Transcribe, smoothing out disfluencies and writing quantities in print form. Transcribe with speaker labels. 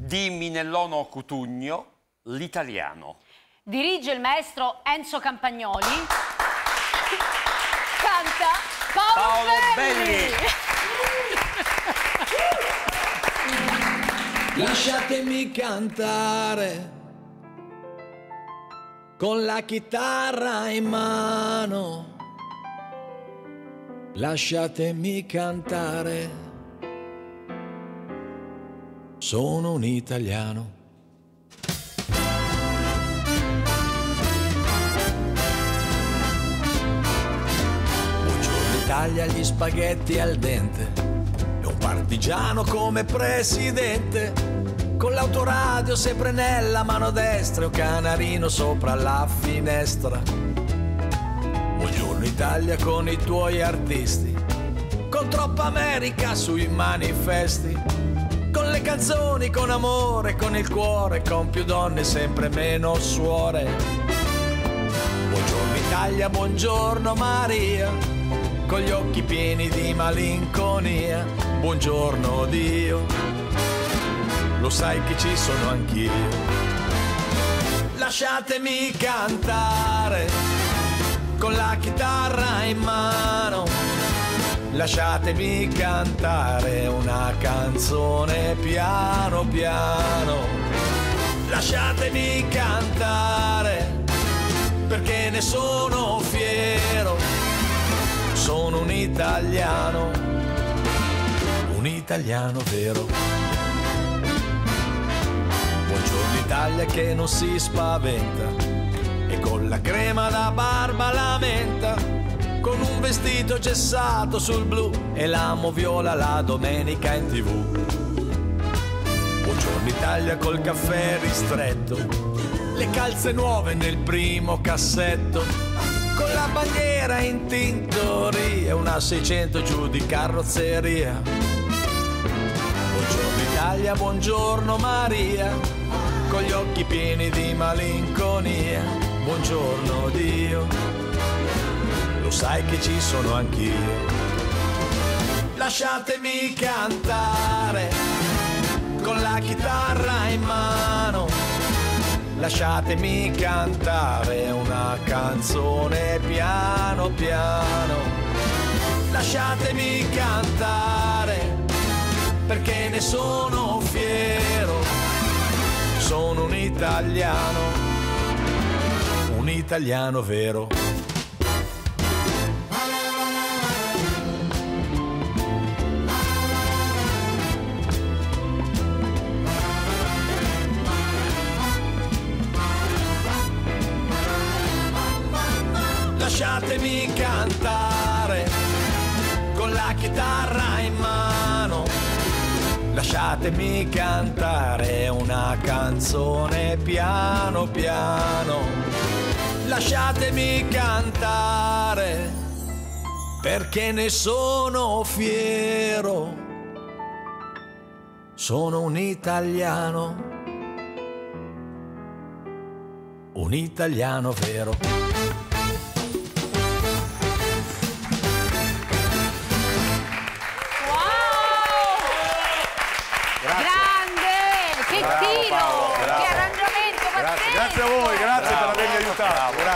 Speaker 1: Dimmi nell'ono Cutugno l'italiano.
Speaker 2: Dirige il maestro Enzo Campagnoli. Canta Paolo Belli.
Speaker 3: Lasciatemi cantare con la chitarra in mano. Lasciatemi cantare, sono un italiano. Buongiorno Italia, gli spaghetti al dente e un partigiano come presidente, con l'autoradio sempre nella mano destra e un canarino sopra la finestra. Buongiorno Italia con i tuoi artisti, con troppa America sui manifesti, con le canzoni, con amore, con il cuore, con più donne, sempre meno suore. Buongiorno Italia, buongiorno Maria, con gli occhi pieni di malinconia. Buongiorno Dio, lo sai che ci sono anch'io. Lasciatemi cantare con la chitarra in mano, lasciatemi cantare una canzone piano piano. Lasciatemi cantare perché ne sono fiero, sono un italiano vero. Buongiorno Italia che non si spaventa e con la crema da barba la menta, con un vestito gessato sul blu e l'amo viola la domenica in TV. Buongiorno Italia col caffè ristretto, le calze nuove nel primo cassetto, con la bandiera in tintoria e una 600 giù di carrozzeria. Buongiorno Italia, buongiorno Maria, con gli occhi pieni di malinconia. Buongiorno Dio, lo sai che ci sono anch'io. Lasciatemi cantare con la chitarra in mano, lasciatemi cantare una canzone piano piano. Lasciatemi cantare perché ne sono fiero, sono un italiano vero. Lasciatemi cantare con la chitarra in mano, lasciatemi cantare una canzone piano piano. Lasciatemi cantare perché ne sono fiero, sono un italiano vero.
Speaker 2: Grande! Che tiro! Che arrangiamento pazzesco!
Speaker 1: Grazie a voi, grazie per avermi aiutato.